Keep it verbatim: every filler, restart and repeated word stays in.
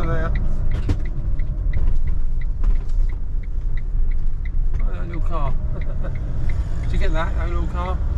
Hello there. Oh, that little car. Did you get that, that little car?